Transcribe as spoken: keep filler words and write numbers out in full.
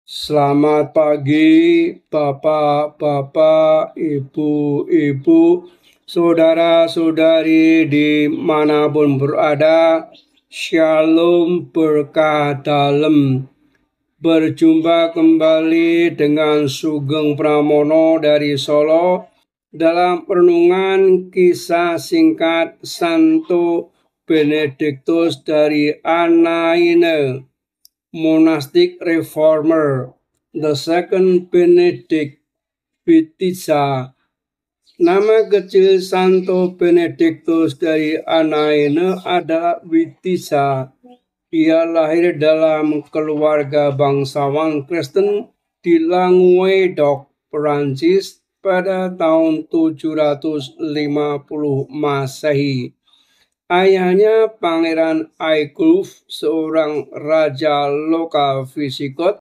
Selamat pagi, Bapak-bapak, Ibu-ibu, saudara-saudari dimanapun berada. Shalom berkah dalam. Berjumpa kembali dengan Sugeng Pramono dari Solo dalam renungan kisah singkat Santo Benediktus dari Anaine, monastic reformer, the second Benedict Wittiza. Nama kecil Santo Benediktus dari Anaine adalah Wittiza. Ia lahir dalam keluarga bangsawan Kristen di Languedoc, Perancis pada tahun tujuh ratus lima puluh Masehi. Ayahnya Pangeran Aigulf, seorang raja lokal Visigot,